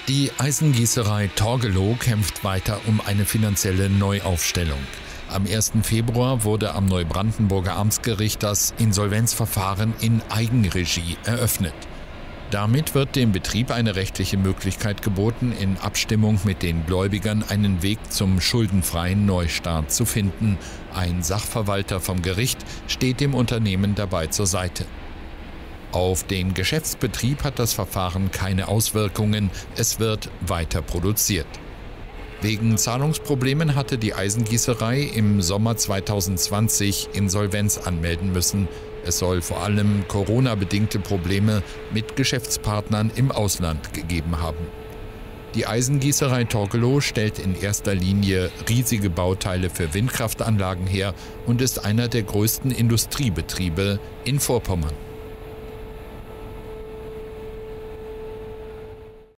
Die Eisengießerei Torgelow kämpft weiter um eine finanzielle Neuaufstellung. Am 1. Februar wurde am Neubrandenburger Amtsgericht das Insolvenzverfahren in Eigenregie eröffnet. Damit wird dem Betrieb eine rechtliche Möglichkeit geboten, in Abstimmung mit den Gläubigern einen Weg zum schuldenfreien Neustart zu finden. Ein Sachverwalter vom Gericht steht dem Unternehmen dabei zur Seite. Auf den Geschäftsbetrieb hat das Verfahren keine Auswirkungen, es wird weiter produziert. Wegen Zahlungsproblemen hatte die Eisengießerei im Sommer 2020 Insolvenz anmelden müssen. Es soll vor allem Corona-bedingte Probleme mit Geschäftspartnern im Ausland gegeben haben. Die Eisengießerei Torgelow stellt in erster Linie riesige Bauteile für Windkraftanlagen her und ist einer der größten Industriebetriebe in Vorpommern.